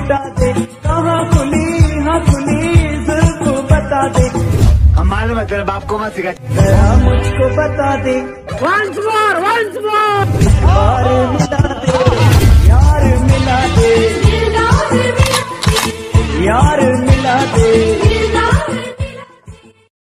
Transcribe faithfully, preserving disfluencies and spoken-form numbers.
मिटा दे, कहाँ खुली हाँ खुली जुल्फ बता दे। हमारे में तेरे बाप को मत सिखा, जरा मुझको बता दे। Once more, once more. और मिटा